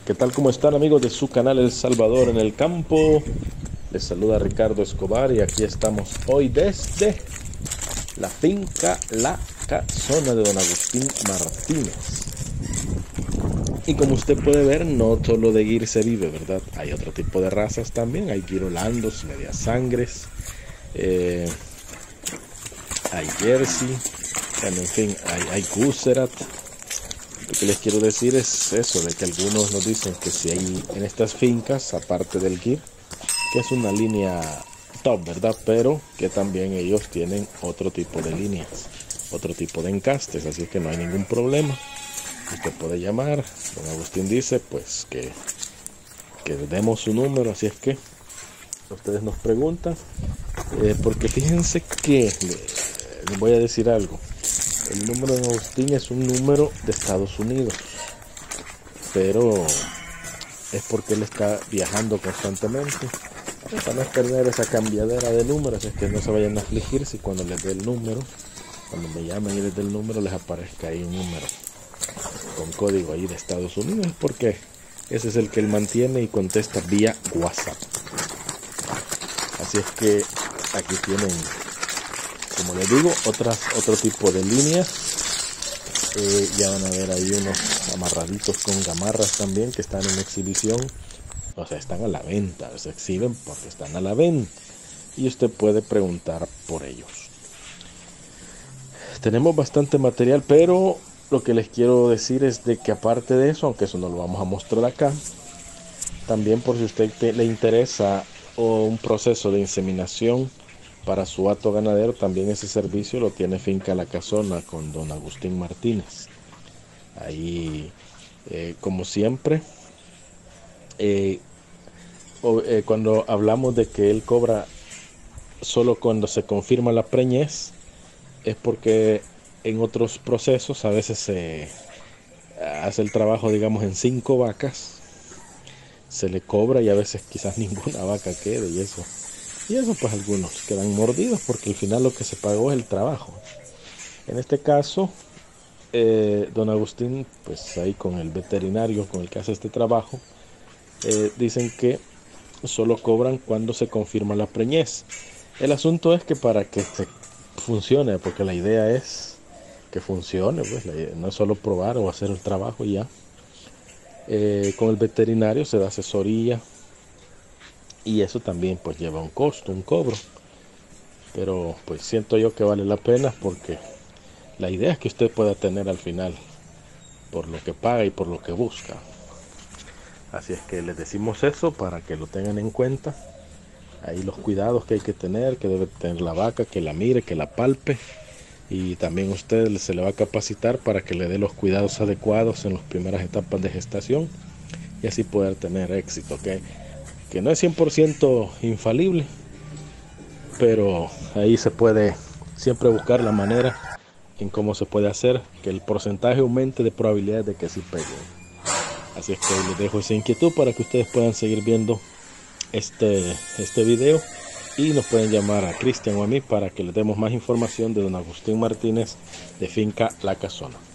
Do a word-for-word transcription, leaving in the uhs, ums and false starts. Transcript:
¿Qué tal? ¿Cómo están, amigos de su canal El Salvador en el Campo? Les saluda Ricardo Escobar y aquí estamos hoy desde la finca La Casona de don Agustín Martínez. Y como usted puede ver, no solo de Gir se vive, ¿verdad? Hay otro tipo de razas también. Hay girolandos, medias sangres, eh, hay jersey, en fin, hay, hay Guserat. Lo que les quiero decir es eso, de que algunos nos dicen que si hay en estas fincas, aparte del Gir, que es una línea top, ¿verdad? Pero que también ellos tienen otro tipo de líneas, otro tipo de encastes, así que no hay ningún problema. Usted puede llamar, don Agustín dice pues que, que demos su número, así es que ustedes nos preguntan, eh, porque fíjense que, les voy a decir algo, el número de Agustín es un número de Estados Unidos, pero es porque él está viajando constantemente, para no tener esa cambiadera de números, es que no se vayan a afligir si cuando les dé el número, cuando me llamen y les dé el número, les aparezca ahí un número con código ahí de Estados Unidos, porque ese es el que él mantiene y contesta vía WhatsApp. Así es que aquí tienen, como les digo, otras, otro tipo de líneas. Eh, ya van a ver ahí unos amarraditos con gamarras también que están en exhibición. O sea, están a la venta, se exhiben porque están a la venta. Y usted puede preguntar por ellos. Tenemos bastante material, pero lo que les quiero decir es de que aparte de eso, aunque eso no lo vamos a mostrar acá, también por si a usted te, le interesa o un proceso de inseminación para su hato ganadero, también ese servicio lo tiene Finca La Casona con don Agustín Martínez. Ahí, eh, como siempre, eh, o, eh, cuando hablamos de que él cobra solo cuando se confirma la preñez, es porque en otros procesos a veces se hace el trabajo, digamos, en cinco vacas, se le cobra y a veces quizás ninguna vaca quede y eso. Y eso pues algunos quedan mordidos porque al final lo que se pagó es el trabajo. En este caso, eh, don Agustín, pues ahí con el veterinario con el que hace este trabajo, eh, dicen que solo cobran cuando se confirma la preñez. El asunto es que para que se funcione, porque la idea es que funcione, pues la idea no es solo probar o hacer el trabajo y ya. Eh, con el veterinario se da asesoría y eso también pues lleva un costo, un cobro, pero pues siento yo que vale la pena porque la idea es que usted pueda tener al final por lo que paga y por lo que busca. Así es que les decimos eso para que lo tengan en cuenta. Ahí los cuidados que hay que tener, que debe tener la vaca, que la mire, que la palpe. Y también usted se le va a capacitar para que le dé los cuidados adecuados en las primeras etapas de gestación y así poder tener éxito. Que, que no es cien por ciento infalible, pero ahí se puede siempre buscar la manera en cómo se puede hacer que el porcentaje aumente de probabilidades de que sí pegue. Así es que les dejo esa inquietud para que ustedes puedan seguir viendo este, este video y nos pueden llamar a Cristian o a mí para que les demos más información de don Agustín Martínez de Finca La Casona.